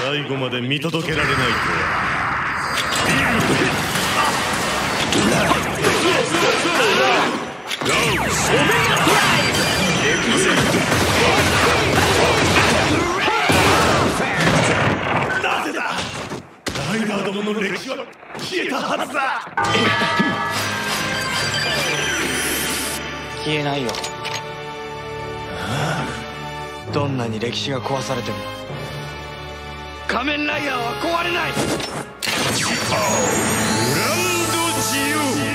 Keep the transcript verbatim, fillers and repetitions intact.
最後まで見届けられないとは。なぜだ。ライダーどもの歴史は消えたはずだ。 消えないよ。どんなに歴史が壊されても仮面ライダーは壊れない。グランド自由。